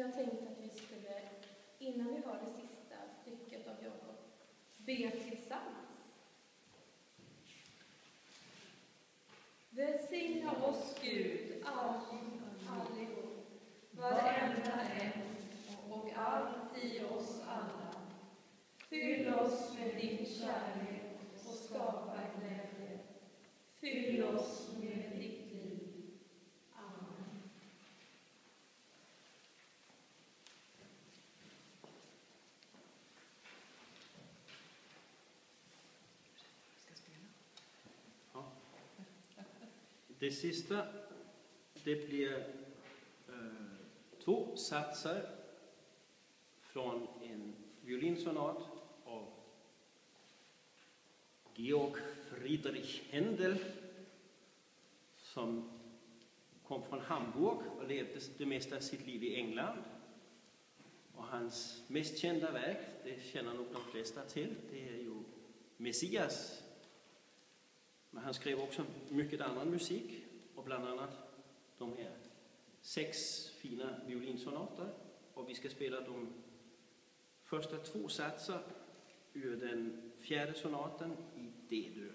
jag tänkte att vi skulle, innan vi hör det sista stycket av Jakob, be tillsammans. Välsigna oss Gud, allihop, varenda en och allt i oss alla. Fyll oss med din kärlek och skapa glädje. Fyll oss med ditt liv. Amen. Ja. Det sista, det blir 2 satser från en violinsonat av Georg Friedrich Händel, som kom från Hamburg och levde det mesta av sitt liv i England. Och hans mest kända verk, det känner nog de flesta till, det är ju Messias. Men han skrev också mycket annan musik, och bland annat de här 6 fina violinsonater. Och vi ska spela de första 2 satser ur den 4:e sonaten i D-dur.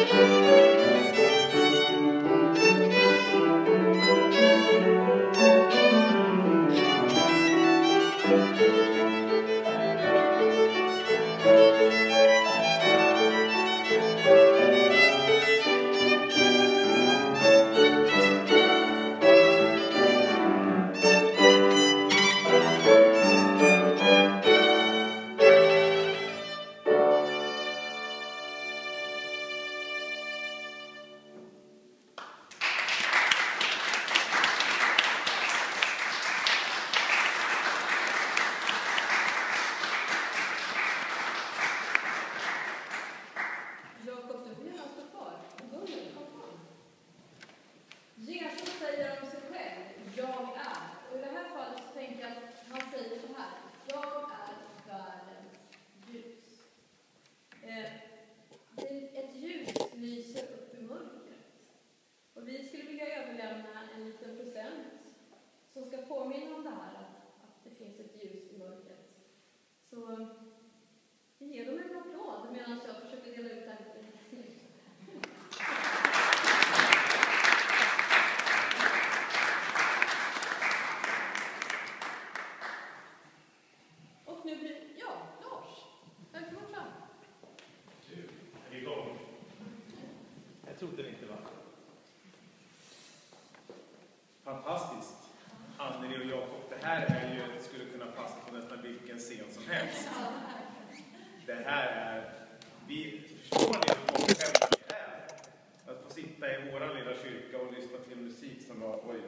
Trodde det inte, va? Fantastiskt. Anneli och Jakob, det här är ju, skulle kunna passa på nästan vilken scen som helst. Det här är, vi förstår ni hur kompetenta vi är? Att få sitta i våran lilla kyrka och lyssna till musik som var, oj.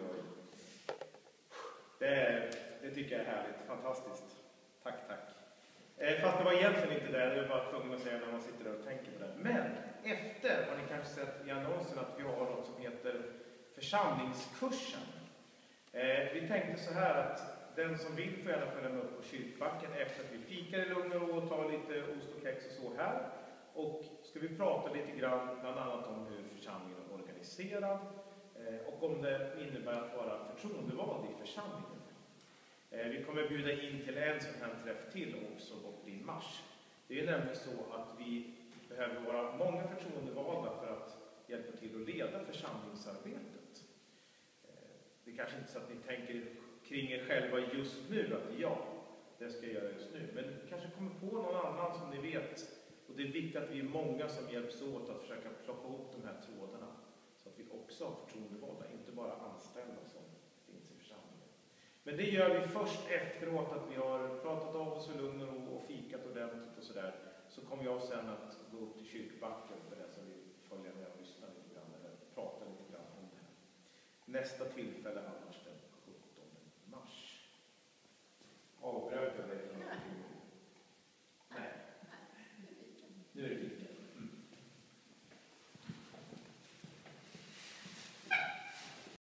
Det tycker jag är härligt, fantastiskt. Tack. Fast det var egentligen inte det, jag var tvungen att säga när man sitter där och tänker på det. Men efter har ni kanske sett i annonsen att vi har något som heter församlingskursen. Vi tänkte så här att den som vill får gärna följa med upp på kyrkbacken efter att vi fikar i lugn och ro och tar lite ost och kex och så här. Och ska vi prata lite grann bland annat om hur församlingen är organiserad och om det innebär att vara förtroendevald i församlingen. Vi kommer bjuda in till en sån här träff till också bort i mars. Det är nämligen så att vi behöver vara många förtroendevalda för att hjälpa till att leda församlingsarbetet. Det är kanske inte så att ni tänker kring er själva just nu att ja, det ska jag göra just nu. Men kanske kommer på någon annan som ni vet. Och det är viktigt att vi är många som hjälps åt att försöka plocka upp de här trådarna. Så att vi också har förtroendevalda, inte bara anställda som finns i församlingen. Men det gör vi först efteråt att vi har pratat av oss i lugn och ro och fikat ordentligt och sådär. Så kommer jag sen att gå upp till kyrkbacken för den som vill följa med och lyssna lite grann eller prata lite grann om det här. Nästa tillfälle annars